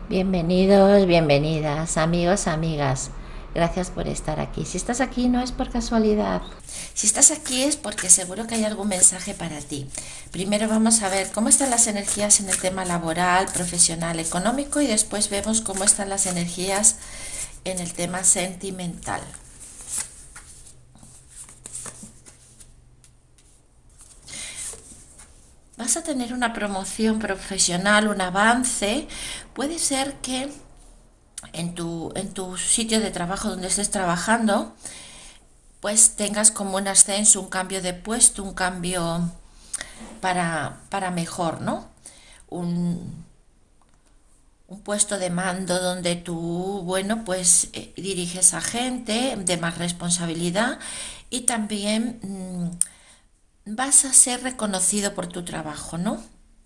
Bienvenidos, bienvenidas, amigos, amigas. Gracias por estar aquí. Si estás aquí no es por casualidad. Si estás aquí es porque seguro que hay algún mensaje para ti. Primero vamos a ver cómo están las energías en el tema laboral, profesional, económico y después vemos cómo están las energías en el tema sentimental. Vas a tener una promoción profesional, un avance. Puede ser que en tu sitio de trabajo donde estés trabajando, pues tengas como un ascenso, un cambio de puesto, un cambio para mejor, ¿no? Un, un puesto de mando donde tú, bueno, pues diriges a gente de más responsabilidad y también vas a ser reconocido por tu trabajo, ¿no?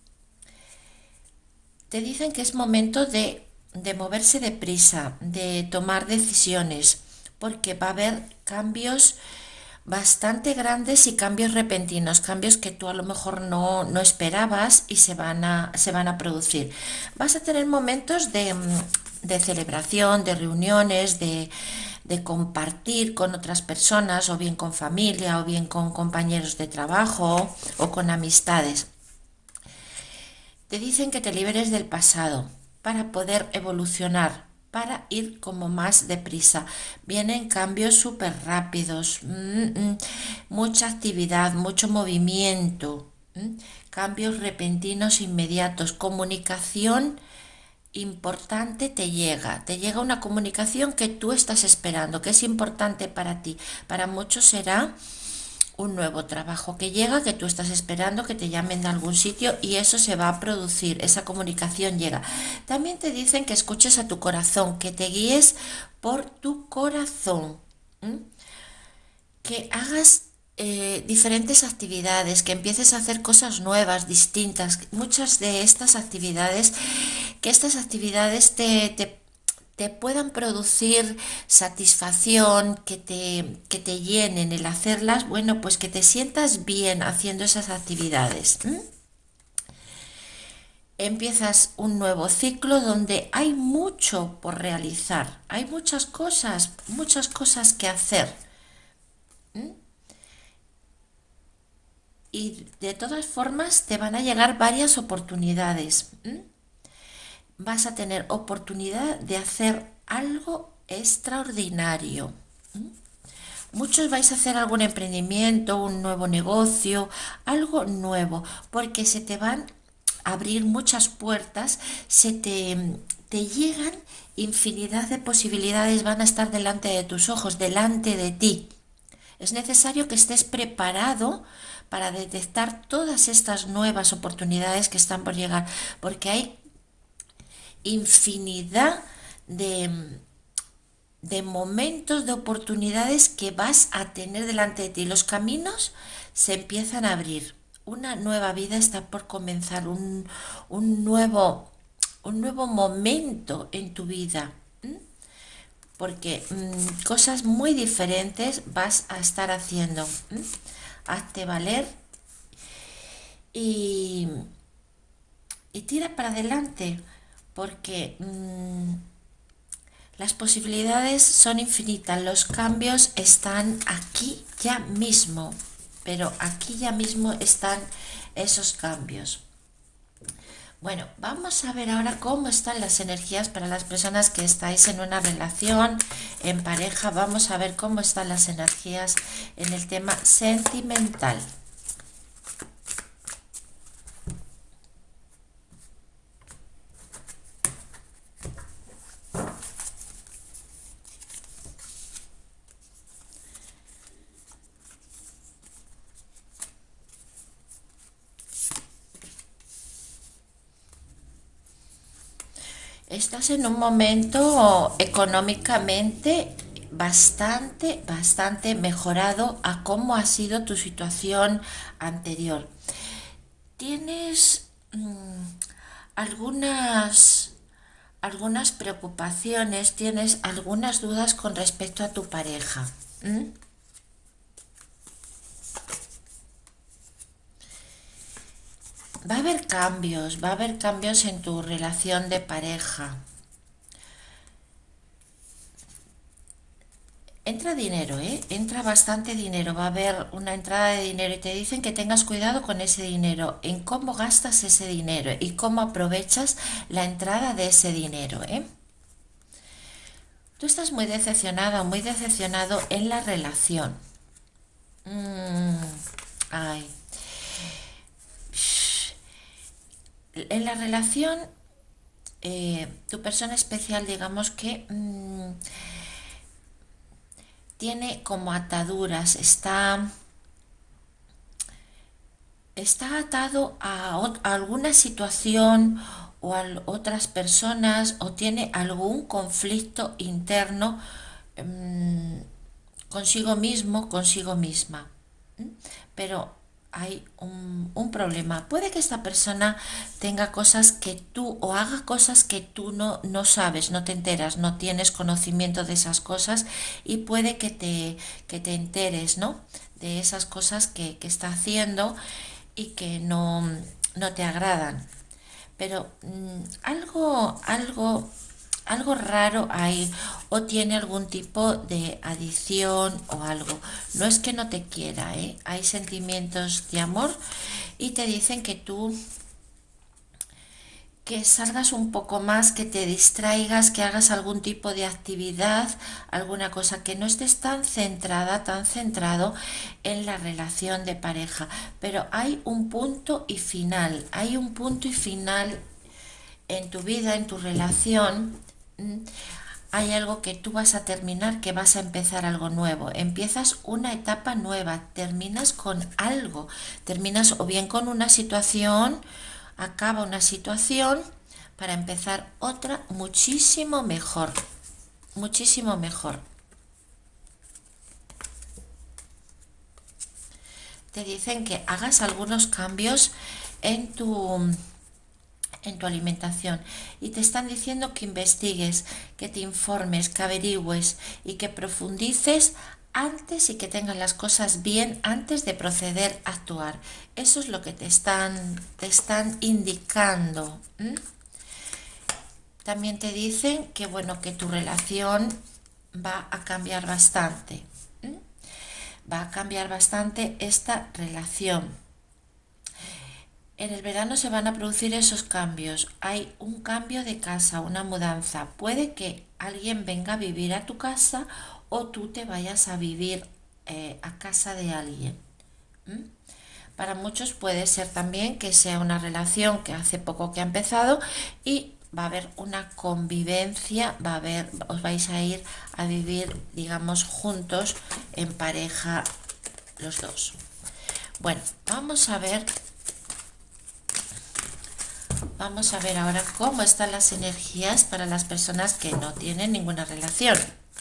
Te dicen que es momento de moverse deprisa, de tomar decisiones, porque va a haber cambios bastante grandes y cambios repentinos, cambios que tú a lo mejor no esperabas y se van a producir. Vas a tener momentos de celebración, de reuniones, de compartir con otras personas, o bien con familia, o bien con compañeros de trabajo, o con amistades. Te dicen que te liberes del pasado para poder evolucionar, para ir como más deprisa. Vienen cambios súper rápidos, mucha actividad, mucho movimiento, cambios repentinos inmediatos, comunicación importante te llega una comunicación que tú estás esperando, que es importante para ti. Para muchos será un nuevo trabajo que llega, que tú estás esperando que te llamen de algún sitio y eso se va a producir, esa comunicación llega. También te dicen que escuches a tu corazón, que te guíes por tu corazón, ¿m? Que hagas diferentes actividades, que empieces a hacer cosas nuevas, distintas. Muchas de estas actividades, que estas actividades te puedan producir satisfacción, que te llenen el hacerlas, bueno, pues que te sientas bien haciendo esas actividades. Empiezas un nuevo ciclo donde hay mucho por realizar, hay muchas cosas que hacer. Y de todas formas te van a llegar varias oportunidades. Vas a tener oportunidad de hacer algo extraordinario. Muchos vais a hacer algún emprendimiento, un nuevo negocio, algo nuevo, porque se te van a abrir muchas puertas, te llegan infinidad de posibilidades, van a estar delante de tus ojos, delante de ti. Es necesario que estés preparado para detectar todas estas nuevas oportunidades que están por llegar, porque hay infinidad de momentos, de oportunidades que vas a tener delante de ti. Los caminos se empiezan a abrir. Una nueva vida está por comenzar, un nuevo, un nuevo momento en tu vida. Porque cosas muy diferentes vas a estar haciendo. Hazte valer y, y tira para adelante, porque las posibilidades son infinitas, los cambios están aquí ya mismo, pero aquí ya mismo están esos cambios. Bueno, vamos a ver ahora cómo están las energías para las personas que estáis en una relación, en pareja. Vamos a ver cómo están las energías en el tema sentimental. Estás en un momento económicamente bastante mejorado a cómo ha sido tu situación anterior. Tienes algunas, algunas preocupaciones, tienes algunas dudas con respecto a tu pareja. va a haber cambios en tu relación de pareja. Entra dinero, ¿eh? Entra bastante dinero, va a haber una entrada de dinero y te dicen que tengas cuidado con ese dinero, en cómo gastas ese dinero y cómo aprovechas la entrada de ese dinero, ¿eh? Tú estás muy decepcionada, muy decepcionado en la relación. Mm, ay. En la relación, tu persona especial, digamos que tiene como ataduras, está atado a alguna situación o a otras personas o tiene algún conflicto interno mm, consigo mismo, consigo misma. ¿Mm? Pero hay un problema. Puede que esta persona tenga cosas que tú o haga cosas que tú no sabes, no te enteras, no tienes conocimiento de esas cosas y puede que te enteres, ¿no? De esas cosas que está haciendo y que no te agradan. Pero algo raro hay o tiene algún tipo de adicción o algo. No es que no te quiera, ¿eh? Hay sentimientos de amor y te dicen que salgas un poco más, que te distraigas, que hagas algún tipo de actividad, alguna cosa, que no estés tan centrada, tan centrado en la relación de pareja. Pero hay un punto y final, hay un punto y final en tu vida, en tu relación. Hay algo que tú vas a terminar, que vas a empezar algo nuevo. Empiezas una etapa nueva, terminas con algo, terminas o bien con una situación, acaba una situación para empezar otra muchísimo mejor, muchísimo mejor. Te dicen que hagas algunos cambios en tu alimentación y te están diciendo que investigues, que te informes, que averigües y que profundices antes y que tengas las cosas bien antes de proceder a actuar. Eso es lo que te están indicando. ¿M? También te dicen que bueno, que tu relación va a cambiar bastante. ¿M? Va a cambiar bastante esta relación. En el verano se van a producir esos cambios. Hay un cambio de casa, una mudanza. Puede que alguien venga a vivir a tu casa o tú te vayas a vivir a casa de alguien. ¿Mm? Para muchos puede ser también que sea una relación que hace poco que ha empezado y va a haber una convivencia, os vais a ir a vivir, digamos, juntos en pareja los dos. Bueno, vamos a ver ahora cómo están las energías para las personas que no tienen ninguna relación.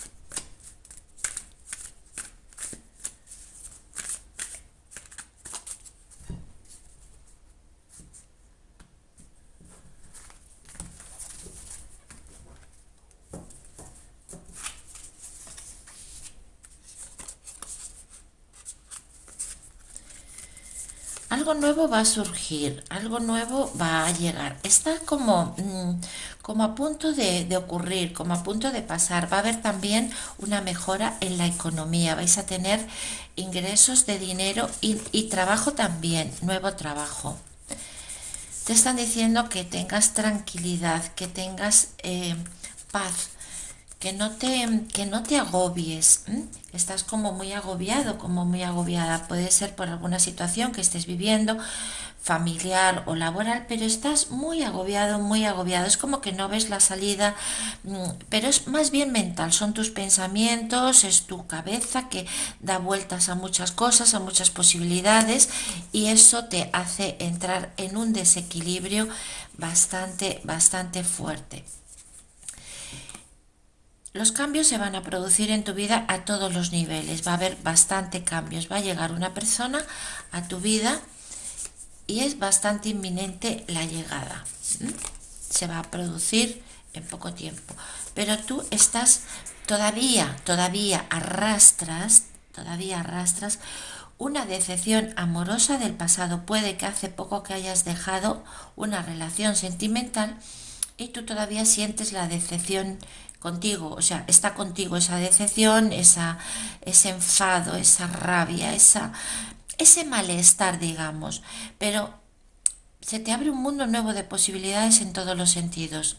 Algo nuevo va a surgir, algo nuevo va a llegar. Está como a punto de ocurrir, como a punto de pasar. Va a haber también una mejora en la economía. Vais a tener ingresos de dinero y trabajo también, nuevo trabajo. Te están diciendo que tengas tranquilidad, que tengas paz, que no te agobies. ¿M? Estás como muy agobiado, como muy agobiada. Puede ser por alguna situación que estés viviendo, familiar o laboral, pero estás muy agobiado, muy agobiado. Es como que no ves la salida, pero es más bien mental. Son tus pensamientos, es tu cabeza que da vueltas a muchas cosas, a muchas posibilidades y eso te hace entrar en un desequilibrio bastante, bastante fuerte. Los cambios se van a producir en tu vida a todos los niveles, va a haber bastante cambios, va a llegar una persona a tu vida y es bastante inminente la llegada. ¿M? Se va a producir en poco tiempo, pero tú estás todavía arrastras una decepción amorosa del pasado. Puede que hace poco que hayas dejado una relación sentimental y tú todavía sientes la decepción contigo, o sea, está contigo esa decepción, ese enfado, esa rabia, ese malestar, digamos, pero se te abre un mundo nuevo de posibilidades en todos los sentidos.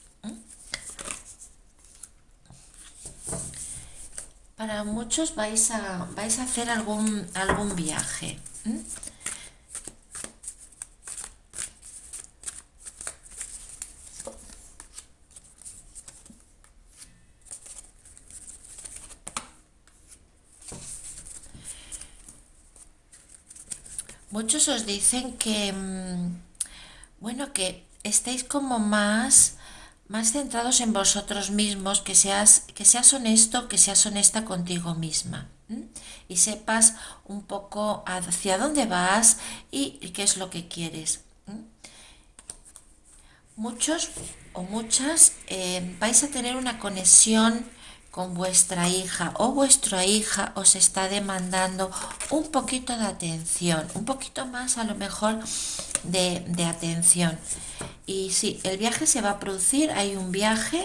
Para muchos vais a hacer algún viaje. Muchos os dicen que, bueno, que estéis como más centrados en vosotros mismos, que seas honesto, que seas honesta contigo misma. Y sepas un poco hacia dónde vas y qué es lo que quieres. Muchos o muchas vais a tener una conexión con vuestra hija o vuestra hija os está demandando un poquito de atención, un poquito más a lo mejor de atención. Y sí, el viaje se va a producir, hay un viaje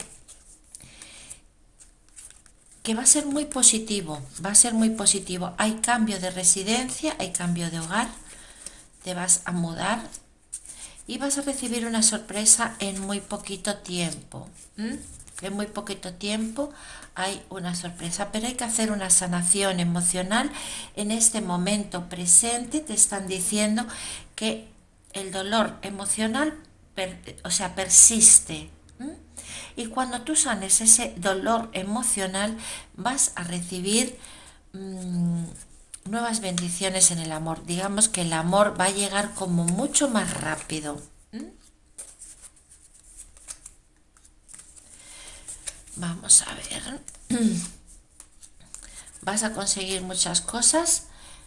que va a ser muy positivo, va a ser muy positivo. Hay cambio de residencia, hay cambio de hogar, te vas a mudar y vas a recibir una sorpresa en muy poquito tiempo. En muy poquito tiempo hay una sorpresa, pero hay que hacer una sanación emocional en este momento presente. Te están diciendo que el dolor emocional, persiste. Y cuando tú sanes ese dolor emocional, vas a recibir nuevas bendiciones en el amor. Digamos que el amor va a llegar como mucho más rápido. Vamos a ver. Vas a conseguir muchas cosas.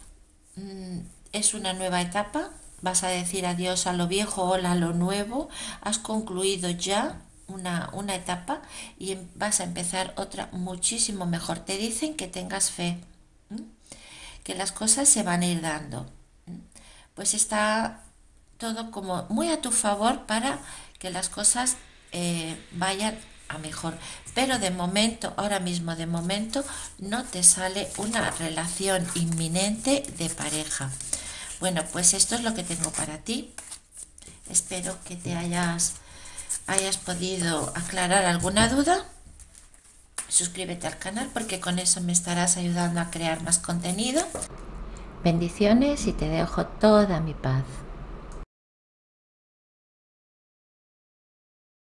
Es una nueva etapa. Vas a decir adiós a lo viejo, hola a lo nuevo. Has concluido ya una etapa y vas a empezar otra muchísimo mejor. Te dicen que tengas fe, que las cosas se van a ir dando. Pues está todo como muy a tu favor para que las cosas vayan a mejor. Pero de momento, ahora mismo de momento, no te sale una relación inminente de pareja. Bueno, pues esto es lo que tengo para ti. Espero que te hayas podido aclarar alguna duda. Suscríbete al canal porque con eso me estarás ayudando a crear más contenido. Bendiciones y te dejo toda mi paz.